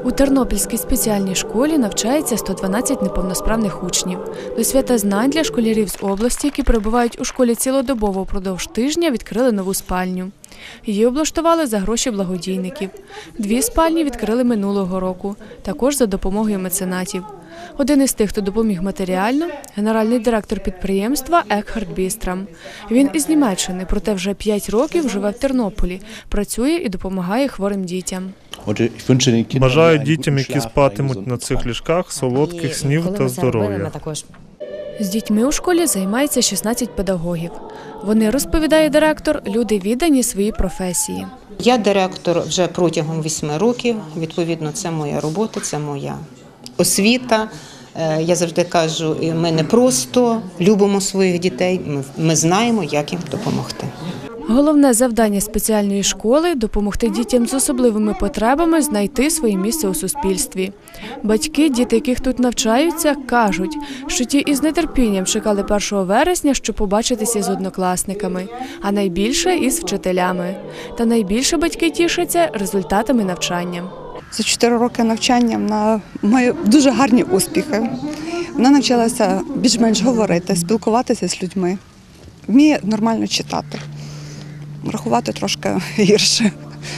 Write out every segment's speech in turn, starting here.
У Тернопільській спеціальній школі навчається 112 неповносправних учнів. До свята знань для школярів з області, які перебувають у школі цілодобово впродовж тижня, відкрили нову спальню. Її облаштували за гроші благодійників. 2 спальні відкрили минулого року, також за допомогою меценатів. Один із тих, хто допоміг матеріально – генеральний директор підприємства Екхард Бістрам. Він із Німеччини, проте вже 5 років живе в Тернополі, працює і допомагає хворим дітям. Бажаю дітям, які спатимуть на цих ліжках, солодких снів та здоров'я. З дітьми у школі займається 16 педагогів. Вони, розповідає директор, люди віддані своїй професії. Я директор вже протягом 8 років, відповідно, це моя робота, це моя освіта. Я завжди кажу, ми не просто любимо своїх дітей, ми знаємо, як їм допомогти. Головне завдання спеціальної школи – допомогти дітям з особливими потребами знайти своє місце у суспільстві. Батьки, діти, яких тут навчаються, кажуть, що ті із нетерпінням чекали 1 вересня, щоб побачитися з однокласниками, а найбільше – із вчителями. Та найбільше батьки тішаться результатами навчання. За 4 роки навчання вона має дуже гарні успіхи. Вона навчилася більш-менш говорити, спілкуватися з людьми, вміє нормально читати. Рахувати трошки гірше.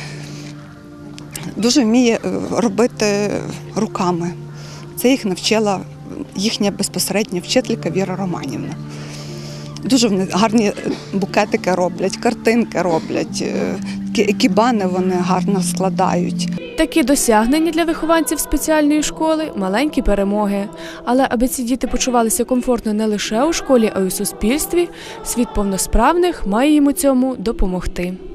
Дуже вміє робити руками. Це їх навчила їхня безпосередня вчителька Віра Романівна. Дуже вони гарні букетики роблять, картинки роблять, екібани вони гарно складають. Такі досягнення для вихованців спеціальної школи – маленькі перемоги. Але аби ці діти почувалися комфортно не лише у школі, а й у суспільстві, світ повносправних має їм у цьому допомогти.